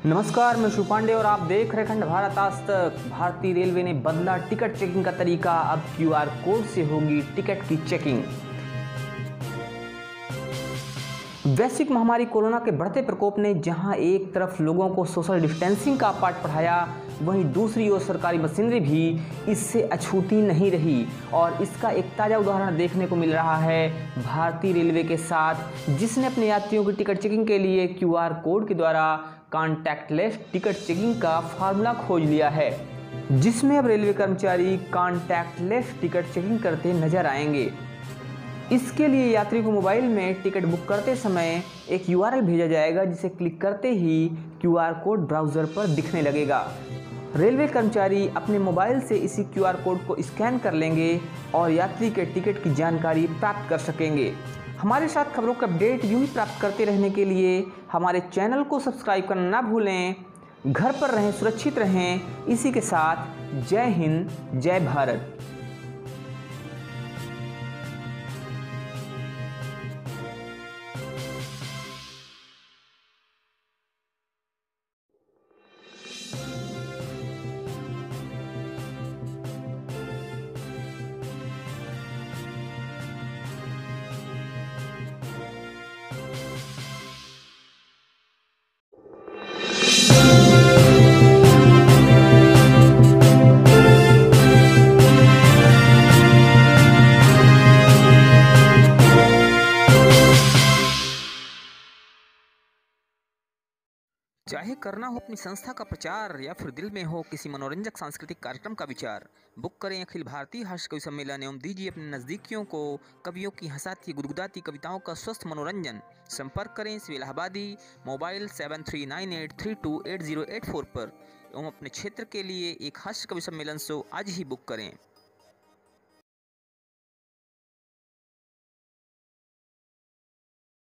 नमस्कार, मैं शिव पांडे और आप देख रहे खंड भारत आज तक। भारतीय रेलवे ने बदला टिकट चेकिंग का तरीका, अब क्यूआर कोड से होगी टिकट की चेकिंग। वैश्विक महामारी कोरोना के बढ़ते प्रकोप ने जहां एक तरफ लोगों को सोशल डिस्टेंसिंग का पाठ पढ़ाया, वहीं दूसरी ओर सरकारी मशीनरी भी इससे अछूती नहीं रही। और इसका एक ताज़ा उदाहरण देखने को मिल रहा है भारतीय रेलवे के साथ, जिसने अपने यात्रियों की टिकट चेकिंग के लिए क्यूआर कोड के द्वारा कॉन्टैक्टलेस टिकट चेकिंग का फार्मूला खोज लिया है, जिसमें अब रेलवे कर्मचारी कॉन्टैक्टलेस टिकट चेकिंग करते नजर आएंगे। इसके लिए यात्री को मोबाइल में टिकट बुक करते समय एक यूआरएल भेजा जाएगा, जिसे क्लिक करते ही क्यूआर कोड ब्राउज़र पर दिखने लगेगा। रेलवे कर्मचारी अपने मोबाइल से इसी क्यूआर कोड को स्कैन कर लेंगे और यात्री के टिकट की जानकारी प्राप्त कर सकेंगे। हमारे साथ खबरों का अपडेट यूं ही प्राप्त करते रहने के लिए हमारे चैनल को सब्सक्राइब करना ना भूलें। घर पर रहें, सुरक्षित रहें। इसी के साथ जय हिंद, जय भारत। चाहे करना हो अपनी संस्था का प्रचार या फिर दिल में हो किसी मनोरंजक सांस्कृतिक कार्यक्रम का विचार, बुक करें अखिल भारतीय हास्य कवि सम्मेलन एवं दीजिए अपने नज़दीकियों को कवियों की हंसाती गुदगुदाती कविताओं का स्वस्थ मनोरंजन। संपर्क करें शिव इलाहाबादी, मोबाइल 7398328084 पर एवं अपने क्षेत्र के लिए एक हास्य कवि सम्मेलन शो आज ही बुक करें।